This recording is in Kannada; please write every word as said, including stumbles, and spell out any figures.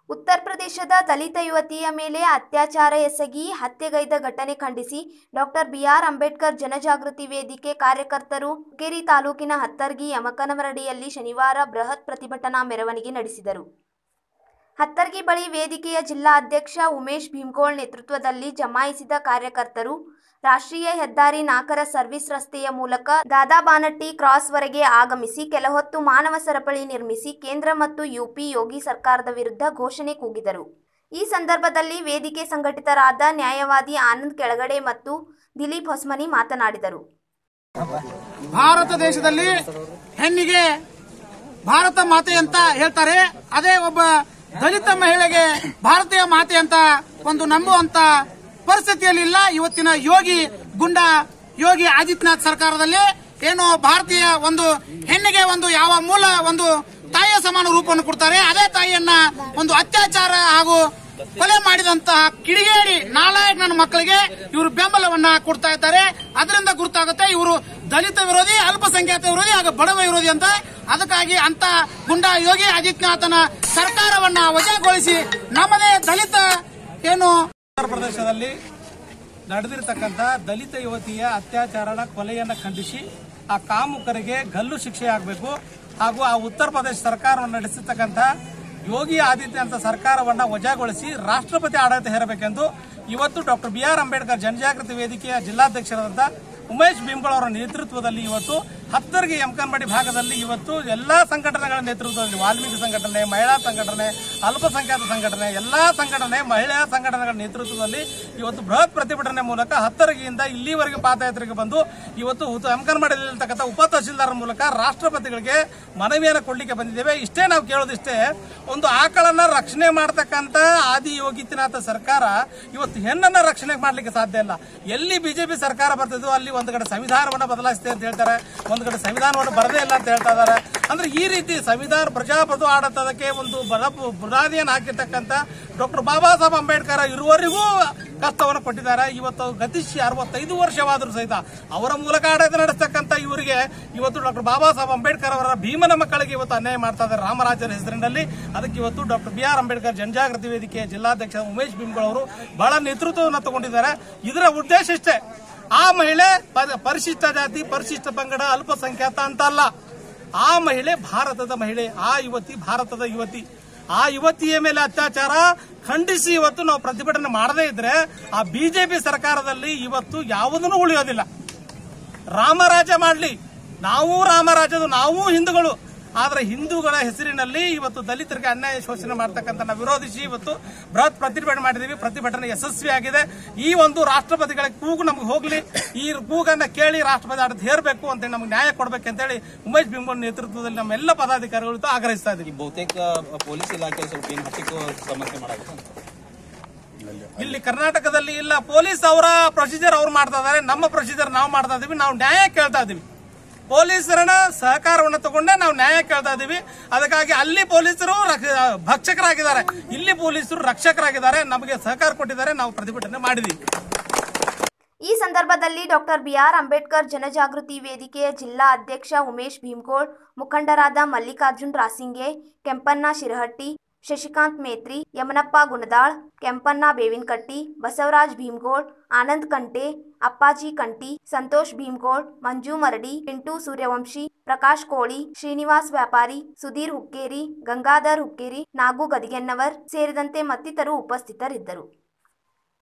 ಉತ್ತರ ಪ್ರದೇಶದ ದಲಿತ ಯುವತಿಯ ಮೇಲೆ ಅತ್ಯಾಚಾರ ಎಸಗಿ ಹತ್ಯೆಗೈದ ಘಟನೆ ಖಂಡಿಸಿ ಡಾಕ್ಟರ್ ಬಿ ಆರ್ ಅಂಬೇಡ್ಕರ್ ಜನಜಾಗೃತಿ ವೇದಿಕೆ ಕಾರ್ಯಕರ್ತರು ಹುಕ್ಕೇರಿ ತಾಲೂಕಿನ ಹತ್ತರ್ಗಿ ಯಮಕನಮರಡಿಯಲ್ಲಿ ಶನಿವಾರ ಬೃಹತ್ ಪ್ರತಿಭಟನಾ ಮೆರವಣಿಗೆ ನಡೆಸಿದರು. ಹತ್ತರ್ಗಿ ಬಳಿ ವೇದಿಕೆಯ ಜಿಲ್ಲಾ ಅಧ್ಯಕ್ಷ ಉಮೇಶ್ ಭೀಮಗೋಳ್ ನೇತೃತ್ವದಲ್ಲಿ ಜಮಾಯಿಸಿದ ಕಾರ್ಯಕರ್ತರು ರಾಷ್ಟ್ರೀಯ ಹೆದ್ದಾರಿ ನಾಲ್ಕರ ಸರ್ವಿಸ್ ರಸ್ತೆಯ ಮೂಲಕ ದಾದಾಬಾನಟ್ಟಿ ಕ್ರಾಸ್ವರೆಗೆ ಆಗಮಿಸಿ ಕೆಲಹೊತ್ತು ಮಾನವ ಸರಪಳಿ ನಿರ್ಮಿಸಿ ಕೇಂದ್ರ ಮತ್ತು ಯುಪಿ ಯೋಗಿ ಸರ್ಕಾರದ ವಿರುದ್ಧ ಘೋಷಣೆ ಕೂಗಿದರು. ಈ ಸಂದರ್ಭದಲ್ಲಿ ವೇದಿಕೆ ಸಂಘಟಿತರಾದ ನ್ಯಾಯವಾದಿ ಆನಂದ್ ಕೆಳಗಡೆ ಮತ್ತು ದಿಲೀಪ್ ಹೊಸಮನಿ ಮಾತನಾಡಿದರು. ಭಾರತ ದೇಶದಲ್ಲಿ ಹೆಣ್ಣಿಗೆ ಭಾರತ ಮಾತೆ ಅಂತ ಹೇಳ್ತಾರೆ. ಅದೇ ಒಬ್ಬ ದಲಿತ ಮಹಿಳೆಗೆ ಭಾರತೀಯ ಮಾತೆ ಅಂತ ಒಂದು ನಂಬುವಂತ ಪರಿಸ್ಥಿತಿಯಲ್ಲಿ ಇಲ್ಲ. ಇವತ್ತಿನ ಯೋಗಿ ಗುಂಡ ಯೋಗಿ ಆದಿತ್ಯನಾಥ್ ಸರ್ಕಾರದಲ್ಲಿ ಏನು ಭಾರತೀಯ ಒಂದು ಹೆಣ್ಣಿಗೆ ಒಂದು ಯಾವ ಮೂಲ ಒಂದು ತಾಯಿಯ ಸಮಾನ ರೂಪವನ್ನು ಕೊಡ್ತಾರೆ, ಅದೇ ತಾಯಿಯನ್ನ ಒಂದು ಅತ್ಯಾಚಾರ ಹಾಗೂ ಕೊಲೆ ಮಾಡಿದಂತಹ ಕಿಡಿಗೇಡಿ ನಾಲಾಯಕ್ ನನ್ನ ಮಕ್ಕಳಿಗೆ ಇವರು ಬೆಂಬಲವನ್ನ ಕೊಡ್ತಾ ಇದ್ದಾರೆ. ಅದರಿಂದ ಗುರುತಾಗುತ್ತೆ ಇವರು ದಲಿತ ವಿರೋಧಿ, ಅಲ್ಪಸಂಖ್ಯಾತ ವಿರೋಧಿ ಹಾಗೂ ಬಡವ ವಿರೋಧಿ ಅಂತ. ಅದಕ್ಕಾಗಿ ಅಂತ ಗುಂಡ ಯೋಗಿ ಆದಿತ್ಯನಾಥನ ಸರ್ಕಾರವನ್ನ ವಜಾಗೊಳಿಸಿ ನಮ್ಮದೇ ದಲಿತ ಏನು ಉತ್ತರ ಪ್ರದೇಶದಲ್ಲಿ ನಡೆದಿರತಕ್ಕಂಥ ದಲಿತ ಯುವತಿಯ ಅತ್ಯಾಚಾರನ ಕೊಲೆಯನ್ನು ಖಂಡಿಸಿ ಆ ಕಾಮುಕರಿಗೆ ಗಲ್ಲು ಶಿಕ್ಷೆ ಆಗಬೇಕು ಹಾಗೂ ಆ ಉತ್ತರ ಪ್ರದೇಶ ಸರ್ಕಾರವನ್ನು ನಡೆಸಿರ್ತಕ್ಕಂಥ ಯೋಗಿ ಆದಿತ್ಯನಾಥ ಸರ್ಕಾರವನ್ನು ವಜಾಗೊಳಿಸಿ ರಾಷ್ಟ್ರಪತಿ ಆಡಳಿತ ಹೇರಬೇಕೆಂದು ಇವತ್ತು ಡಾಕ್ಟರ್ ಬಿ ಆರ್ ಅಂಬೇಡ್ಕರ್ ಜನಜಾಗೃತಿ ವೇದಿಕೆಯ ಜಿಲ್ಲಾಧ್ಯಕ್ಷರಾದಂಥ ಉಮೇಶ್ ಭೀಮಗೋಳ್ ಅವರ ನೇತೃತ್ವದಲ್ಲಿ ಇವತ್ತು ಹತ್ತರ್ಗಿ ಯಮಕನಮರಡಿ ಭಾಗದಲ್ಲಿ ಇವತ್ತು ಎಲ್ಲಾ ಸಂಘಟನೆಗಳ ನೇತೃತ್ವದಲ್ಲಿ ವಾಲ್ಮೀಕಿ ಸಂಘಟನೆ, ಮಹಿಳಾ ಸಂಘಟನೆ, ಅಲ್ಪಸಂಖ್ಯಾತ ಸಂಘಟನೆ, ಎಲ್ಲಾ ಸಂಘಟನೆ, ಮಹಿಳಾ ಸಂಘಟನೆಗಳ ನೇತೃತ್ವದಲ್ಲಿ ಇವತ್ತು ಬೃಹತ್ ಪ್ರತಿಭಟನೆ ಮೂಲಕ ಹತ್ತರ್ಗಿಯಿಂದ ಇಲ್ಲಿವರೆಗೆ ಪಾದಯಾತ್ರೆಗೆ ಬಂದು ಇವತ್ತು ಯಮಕನಮರಡಿಯಲ್ಲಿರ್ತಕ್ಕಂಥ ಉಪ ತಹಶೀಲ್ದಾರ್ ಮೂಲಕ ರಾಷ್ಟ್ರಪತಿಗಳಿಗೆ ಮನವಿಯನ್ನು ಕೊಡ್ಲಿಕ್ಕೆ ಬಂದಿದ್ದೇವೆ. ಇಷ್ಟೇ ನಾವು ಕೇಳೋದಿಷ್ಟೇ, ಒಂದು ಆಕಳನ್ನ ರಕ್ಷಣೆ ಮಾಡತಕ್ಕಂತ ಆದಿ ಯೋಗಿನಾಥ ಸರ್ಕಾರ ಇವತ್ತು ಹೆಣ್ಣನ್ನ ರಕ್ಷಣೆ ಮಾಡ್ಲಿಕ್ಕೆ ಸಾಧ್ಯ ಇಲ್ಲ. ಎಲ್ಲಿ ಬಿಜೆಪಿ ಸರ್ಕಾರ ಬರ್ತಿದ್ವು ಅಲ್ಲಿ ಒಂದು ಕಡೆ ಸಂವಿಧಾನವನ್ನು ಬದಲಾಯಿಸುತ್ತೆ ಅಂತ ಹೇಳ್ತಾರೆ, ಒಂದು ಕಡೆ ಸಂವಿಧಾನವನ್ನು ಬರದೇ ಇಲ್ಲ ಅಂತ ಹೇಳ್ತಾ ಇದ್ದಾರೆ. ಅಂದ್ರೆ ಈ ರೀತಿ ಸಂವಿಧಾನ ಪ್ರಜಾಪ್ರಭು ಆಡಳಿತಕ್ಕೆ ಒಂದು ಬಲ ಬುನಾದಿಯನ್ನು ಹಾಕಿರ್ತಕ್ಕಂಥ ಡಾಕ್ಟರ್ ಬಾಬಾ ಸಾಹೇಬ್ ಅಂಬೇಡ್ಕರ್ ಇರುವವರೆಗೂ ಕಷ್ಟವನ್ನು ಕೊಟ್ಟಿದ್ದಾರೆ. ಇವತ್ತು ಗತಿಸಿ ಅರವತ್ತೈದು ವರ್ಷವಾದರೂ ಸಹಿತ ಅವರ ಮೂಲಕ ಆಡಳಿತ ನಡೆಸತಕ್ಕಂಥ ಇವರಿಗೆ ಇವತ್ತು ಡಾಕ್ಟರ್ ಬಾಬಾ ಸಾಹೇಬ್ ಅಂಬೇಡ್ಕರ್ ಅವರ ಭೀಮನ ಮಕ್ಕಳಿಗೆ ಇವತ್ತು ಅನ್ಯಾಯ ಮಾಡ್ತಾ ಇದ್ದಾರೆ ರಾಮರಾಜ್ಯದ ಹೆಸರಿನಲ್ಲಿ. ಅದಕ್ಕೆ ಇವತ್ತು ಡಾಕ್ಟರ್ ಬಿ ಆರ್ ಅಂಬೇಡ್ಕರ್ ಜನಜಾಗೃತಿ ವೇದಿಕೆಯ ಜಿಲ್ಲಾಧ್ಯಕ್ಷ ಉಮೇಶ್ ಭೀಮಗೋಳ್ ಅವರು ಬಹಳ ನೇತೃತ್ವವನ್ನು ತಗೊಂಡಿದ್ದಾರೆ. ಇದರ ಉದ್ದೇಶ ಇಷ್ಟೇ, ಆ ಮಹಿಳೆ ಪರಿಶಿಷ್ಟ ಜಾತಿ, ಪರಿಶಿಷ್ಟ ಪಂಗಡ, ಅಲ್ಪಸಂಖ್ಯಾತ ಅಂತ ಅಲ್ಲ. ಆ ಮಹಿಳೆ ಭಾರತದ ಮಹಿಳೆ, ಆ ಯುವತಿ ಭಾರತದ ಯುವತಿ. ಆ ಯುವತಿಯ ಮೇಲೆ ಅತ್ಯಾಚಾರ ಖಂಡಿಸಿ ಇವತ್ತು ನಾವು ಪ್ರತಿಭಟನೆ ಮಾಡದೇ ಇದ್ರೆ ಆ ಬಿಜೆಪಿ ಸರ್ಕಾರದಲ್ಲಿ ಇವತ್ತು ಯಾವುದನ್ನು ಉಳಿಯೋದಿಲ್ಲ. ರಾಮರಾಜ್ಯ ಮಾಡಲಿ, ನಾವು ರಾಮರಾಜ್ಯದ ನಾವು ಹಿಂದೂಗಳು, ಆದ್ರೆ ಹಿಂದೂಗಳ ಹೆಸರಿನಲ್ಲಿ ಇವತ್ತು ದಲಿತರಿಗೆ ಅನ್ಯಾಯ ಶೋಷಣೆ ಮಾಡ್ತಕ್ಕಂಥ ನಾವು ವಿರೋಧಿಸಿ ಇವತ್ತು ಬೃಹತ್ ಪ್ರತಿಭಟನೆ ಮಾಡಿದೀವಿ. ಪ್ರತಿಭಟನೆ ಯಶಸ್ವಿಯಾಗಿದೆ. ಈ ಒಂದು ರಾಷ್ಟ್ರಪತಿಗಳ ಕೂಗು ನಮ್ಗೆ ಹೋಗ್ಲಿ, ಈ ಕೂಗನ್ನ ಕೇಳಿ ರಾಷ್ಟ್ರಪತಿ ಆಡಳಿತ ಹೇರಬೇಕು ಅಂತ ನಮ್ಗೆ ನ್ಯಾಯ ಕೊಡಬೇಕಂತೇಳಿ ಉಮೇಶ್ ಭೀಮಗೋಳ್ ನೇತೃತ್ವದಲ್ಲಿ ನಮ್ಮೆಲ್ಲ ಪದಾಧಿಕಾರಿಗಳು ಆಗ್ರಹಿಸ್ತಾ ಇದ್ದೀವಿ. ಬಹುತೇಕ ಪೊಲೀಸ್ ಇಲಾಖೆ ಸ್ವಲ್ಪ ಏನು ಹತ್ತಿಕ್ಕೂ ಸಮಸ್ಯೆ ಮಾಡಬೇಕು ಇಲ್ಲಿ ಕರ್ನಾಟಕದಲ್ಲಿ ಇಲ್ಲ. ಪೊಲೀಸ್ ಅವರ ಪ್ರೊಸೀಜರ್ ಅವ್ರು ಮಾಡ್ತಾ ಇದಾರೆ, ನಮ್ಮ ಪ್ರೊಸೀಜರ್ ನಾವು ಮಾಡ್ತಾ ಇದೀವಿ. ನಾವು ನ್ಯಾಯ ಕೇಳ್ತಾ ಇದೀವಿ. ಪೊಲೀಸರನ್ನ ಸಹಕಾರವನ್ನು ತಗೊಂಡೇ ನಾವು ನ್ಯಾಯ ಕೇಳ್ತಾ ಇದೀವಿ. ಅದಕ್ಕಾಗಿ ಅಲ್ಲಿ ಪೊಲೀಸರು ಭಕ್ಷಕರಾಗಿದ್ದಾರೆ, ಇಲ್ಲಿ ಪೊಲೀಸರು ರಕ್ಷಕರಾಗಿದ್ದಾರೆ. ನಮಗೆ ಸಹಕಾರ ಕೊಟ್ಟಿದ್ದಾರೆ, ನಾವು ಪ್ರತಿಭಟನೆ ಮಾಡಿದೀವಿ. ಈ ಸಂದರ್ಭದಲ್ಲಿ ಡಾಕ್ಟರ್ ಬಿ ಆರ್ ಅಂಬೇಡ್ಕರ್ ಜನಜಾಗೃತಿ ವೇದಿಕೆಯ ಜಿಲ್ಲಾ ಅಧ್ಯಕ್ಷ ಉಮೇಶ್ ಭೀಮಗೋಳ್, ಮುಖಂಡರಾದ ಮಲ್ಲಿಕಾರ್ಜುನ್ ರಾಸಿಂಗೆ, ಕೆಂಪಣ್ಣ ಶಿರಹಟ್ಟಿ, ಶಶಿಕಾಂತ್ ಮೇತ್ರಿ, ಯಮನಪ್ಪ ಗುಣದಾಳ್, ಕೆಂಪಣ್ಣ ಬೇವಿನಕಟ್ಟಿ, ಬಸವರಾಜ್ ಭೀಮಗೋಳ್, ಆನಂದ್ ಕಂಟೆ, ಅಪ್ಪಾಜಿ ಕಂಟಿ, ಸಂತೋಷ್ ಭೀಮಗೋಳ್, ಮಂಜು ಮರಡಿ, ಪಿಂಟು ಸೂರ್ಯವಂಶಿ, ಪ್ರಕಾಶ್ ಕೋಳಿ, ಶ್ರೀನಿವಾಸ್ ವ್ಯಾಪಾರಿ, ಸುಧೀರ್ ಹುಕ್ಕೇರಿ, ಗಂಗಾಧರ್ ಹುಕ್ಕೇರಿ, ನಾಗು ಗದಿಗೆನ್ನವರ್ ಸೇರಿದಂತೆ ಮತ್ತಿತರರು ಉಪಸ್ಥಿತರಿದ್ದರು.